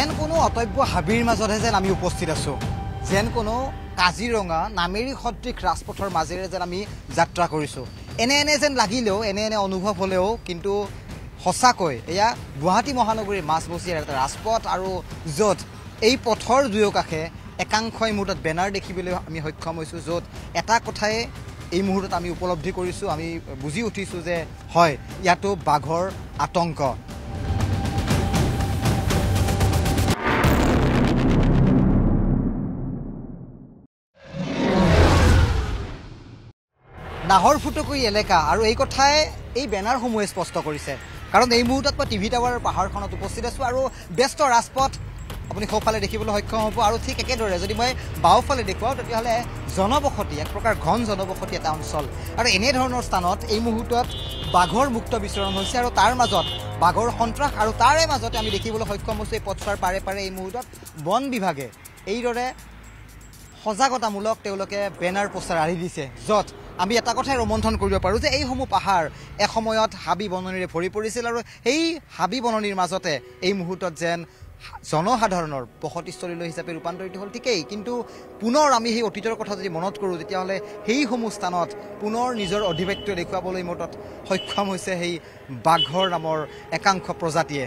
যেন কোনো অতব্য হাবিৰ মাজতহে যেন আমি উপস্থিত আছোঁ যেন কোনো কাজিৰঙা নামেৰি সদৃশ ৰাজপথৰ মাজেৰে যেন আমি যাত্ৰা কৰিছোঁ এনে যেন লাগিলেও এনে অনুভৱ হ'লেও কিন্তু সঁচাকৈ এয়া গুৱাহাটী মহানগৰীৰ মাজমজিয়াৰ এটা ৰাজপথ আৰু য'ত এই পথৰ দুয়োকাষে একাংশই মুহূৰ্তত বেনাৰ দেখিবলৈ আমি সক্ষম হৈছোঁ য'ত এটা কথাই এই মুহূৰ্তত আমি উপলব্ধি কৰিছোঁ আমি বুজি উঠিছোঁ যে হয় ইয়াতো বাঘৰ আতংক নাহৰ ফুটুকী এলেকা আৰু এই কথাই এই বেনাৰসমূহে স্পষ্ট কৰিছে কাৰণ এই মুহূৰ্তত মই টিভি টাৱাৰৰ পাহাৰখনত উপস্থিত আছোঁ আৰু ব্যস্ত ৰাজপথ আপুনি সোঁফালে দেখিবলৈ সক্ষম হ'ব আৰু ঠিক একেদৰে যদি মই বাওঁফালে দেখুৱাওঁ তেতিয়াহ'লে জনবসতি এক প্ৰকাৰ ঘন জনবসতি এটা অঞ্চল আৰু এনেধৰণৰ স্থানত এই মুহূৰ্তত বাঘৰ মুক্ত বিচৰণ হৈছে আৰু তাৰ মাজত বাঘৰ সন্ত্ৰাস আৰু তাৰে মাজতে আমি দেখিবলৈ সক্ষম হৈছোঁ এই পথছোৱাৰ পাৰে এই মুহূৰ্তত বন বিভাগে এইদৰে সজাগতামূলক তেওঁলোকে বেনাৰ পোষ্টাৰ আঁৰি দিছে য'ত আমি এটা কথাই ৰোমন্থন কৰিব পাৰোঁ যে এইসমূহ পাহাৰ এসময়ত হাবি বননিৰে ভৰি পৰিছিল আৰু এই হাবি বননিৰ মাজতে এই মুহূৰ্তত যেন জনসাধাৰণৰ বসতিস্থলীলৈ হিচাপে ৰূপান্তৰিত হ'ল ঠিকেই কিন্তু পুনৰ আমি সেই অতীতৰ কথা যদি মনত কৰোঁ তেতিয়াহ'লে সেইসমূহ স্থানত পুনৰ নিজৰ অধিপত্য দেখুৱাবলৈ মুহূৰ্তত সক্ষম হৈছে সেই বাঘৰ নামৰ একাংশ প্ৰজাতিয়ে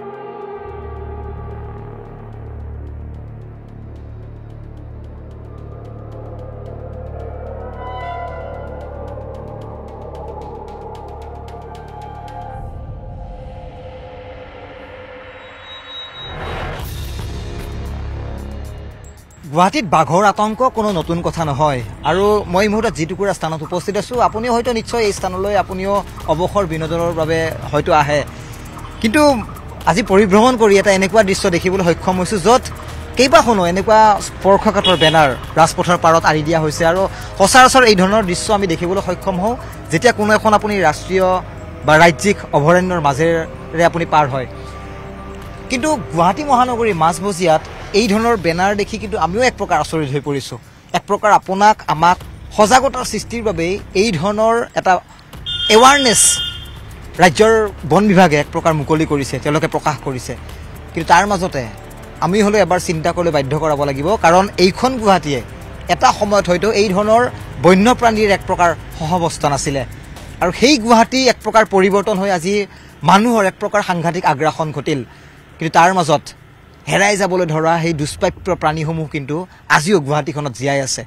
গুৱাহাটীত বাঘৰ আতংক কোনো নতুন কথা নহয় আৰু মই এই মুহূৰ্তত যিটুকুৰা স্থানত উপস্থিত আছোঁ আপুনিও হয়তো নিশ্চয় এই স্থানলৈ আপুনিও অৱসৰ বিনোদনৰ বাবে হয়তো আহে কিন্তু আজি পৰিভ্ৰমণ কৰি এটা এনেকুৱা দৃশ্য দেখিবলৈ সক্ষম হৈছোঁ য'ত কেইবাখনো এনেকুৱা স্পৰ্শকাতৰ বেনাৰ ৰাজপথৰ পাৰত আঁৰি দিয়া হৈছে আৰু সচৰাচৰ এই ধৰণৰ দৃশ্য আমি দেখিবলৈ সক্ষম হওঁ যেতিয়া কোনো এখন আপুনি ৰাষ্ট্ৰীয় বা ৰাজ্যিক অভয়াৰণ্যৰ মাজেৰে আপুনি পাৰ হয় কিন্তু গুৱাহাটী মহানগৰীৰ মাজমজিয়াত এই ধৰণৰ বেনাৰ দেখি কিন্তু আমিও এক প্ৰকাৰ আচৰিত হৈ পৰিছোঁ এক প্ৰকাৰ আমাক সজাগতাৰ সৃষ্টিৰ বাবে এই ধৰণৰ এটা এৱাৰনেছ ৰাজ্যৰ বন বিভাগে এক প্ৰকাৰ মুকলি কৰিছে তেওঁলোকে প্ৰকাশ কৰিছে কিন্তু তাৰ মাজতে আমি হ'লেও এবাৰ চিন্তা কৰিবলৈ বাধ্য কৰাব লাগিব কাৰণ এইখন গুৱাহাটীয়ে এটা সময়ত হয়তো এই ধৰণৰ বন্যপ্ৰাণীৰ এক প্ৰকাৰ সহাৱস্থান আছিলে আৰু সেই গুৱাহাটী এক প্ৰকাৰ পৰিৱৰ্তন হৈ আজি মানুহৰ এক প্ৰকাৰ সাংঘাতিক আগ্ৰাসন ঘটিল কিন্তু তাৰ মাজত হেৰাই যাবলৈ ধৰা সেই দুষ্প্ৰাপ্য প্ৰাণীসমূহ কিন্তু আজিও গুৱাহাটীখনত জীয়াই আছে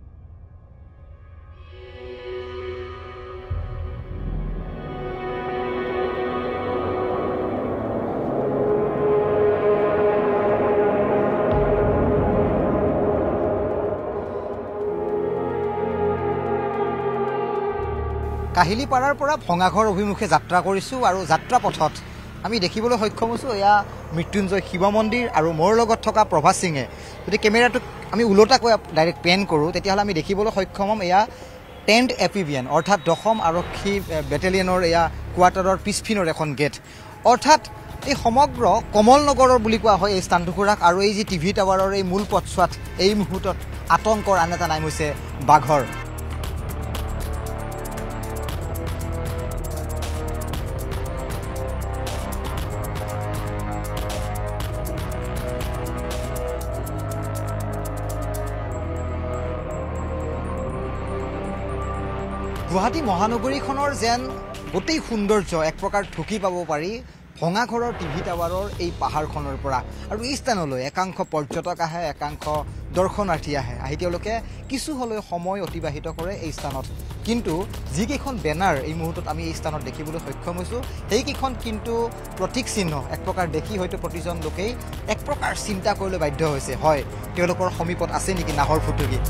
কাহিলীপাৰাৰ পৰা ভঙাঘৰ অভিমুখে যাত্ৰা কৰিছোঁ আৰু যাত্ৰা পথত আমি দেখিবলৈ সক্ষম হৈছোঁ এয়া মৃত্যুঞ্জয় শিৱ মন্দিৰ আৰু মোৰ লগত থকা প্ৰভাত সিঙে যদি কেমেৰাটোক আমি ওলোটাকৈ ডাইৰেক্ট পেন কৰোঁ তেতিয়াহ'লে আমি দেখিবলৈ সক্ষম হ'ম এয়া 10th এপিভিএন অৰ্থাৎ 10ম আৰক্ষী বেটেলিয়নৰ এয়া কোৱাৰ্টাৰৰ পিছপিনৰ এখন গেট অৰ্থাৎ এই সমগ্ৰ কমল নগৰৰ বুলি কোৱা হয় এই স্থানটুকুৰাক আৰু এই যি টিভি টাৱাৰৰ এই মূল পথছোৱাত এই মুহূৰ্তত আতংকৰ আন এটা নাম হৈছে বাঘৰ গুৱাহাটী মহানগৰীখনৰ যেন গোটেই সৌন্দৰ্য এক প্ৰকাৰ ঢুকি পাব পাৰি ভঙাঘৰৰ টিভি টাৱাৰৰ এই পাহাৰখনৰ পৰা আৰু এই স্থানলৈ একাংশ পৰ্যটক আহে একাংশ দৰ্শনাৰ্থী আহি তেওঁলোকে কিছু হ'লেও সময় অতিবাহিত কৰে এই স্থানত কিন্তু যিকেইখন বেনাৰ এই মুহূৰ্তত আমি এই স্থানত দেখিবলৈ সক্ষম হৈছোঁ সেইকেইখন কিন্তু প্ৰতীক চিহ্ন এক প্ৰকাৰ দেখি হয়তো প্ৰতিজন লোকেই এক প্ৰকাৰ চিন্তা কৰিবলৈ বাধ্য হৈছে হয় তেওঁলোকৰ সমীপত আছে নেকি নাহৰ ফুটুকী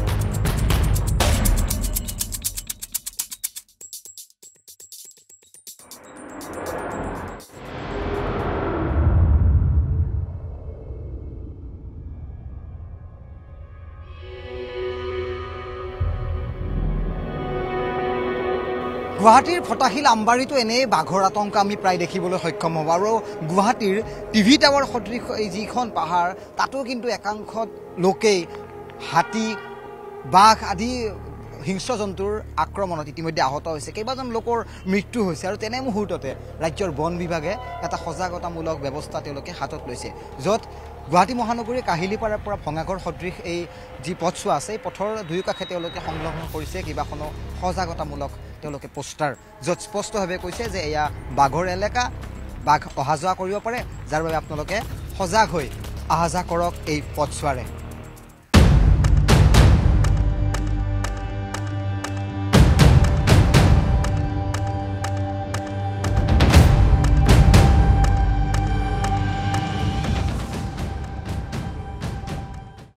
গুৱাহাটীৰ ফটাশীল আমবাৰীটো এনেই বাঘৰ আতংক আমি প্ৰায় দেখিবলৈ সক্ষম হ'ব আৰু গুৱাহাটীৰ টিভি টাৱাৰ সদৃশ এই যিখন পাহাৰ তাতো কিন্তু একাংশ লোকেই হাতী বাঘ আদি হিংস্ৰ জন্তুৰ আক্ৰমণত ইতিমধ্যে আহত হৈছে কেইবাজন লোকৰ মৃত্যু হৈছে আৰু তেনে মুহূৰ্ততে ৰাজ্যৰ বন বিভাগে এটা সজাগতামূলক ব্যৱস্থা তেওঁলোকে হাতত লৈছে য'ত গুৱাহাটী মহানগৰীৰ কাহিলীপাৰাৰ পৰা ভঙাগড় সদৃশ এই যি পথছোৱা আছে এই পথৰ দুয়ো কাষে তেওঁলোকে সংলগ্ন কৰিছে কেইবাখনো সজাগতামূলক তেওঁলোকে পোষ্টাৰ য'ত স্পষ্টভাৱে কৈছে যে এয়া বাঘৰ এলেকা বাঘ অহা যোৱা কৰিব পাৰে যাৰ বাবে আপোনালোকে সজাগ হৈ অহা যোৱা কৰক এই পথছোৱাৰে